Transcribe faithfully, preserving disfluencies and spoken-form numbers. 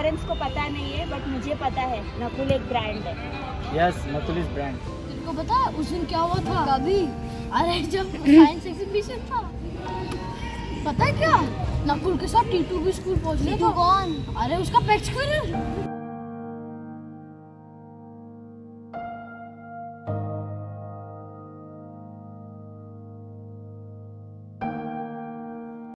Parents को पता नहीं है बट मुझे पता है नकुल एक ब्रांड है। Yes, Nakul is brand. तुमको पता है उस दिन क्या हुआ था? कभी अरे जब साइंस एग्जीबिशन था, पता है क्या, नकुल के साथ टीटू भी स्कूल पहुंचने था। कौन? अरे उसका पेट स्क्विरल।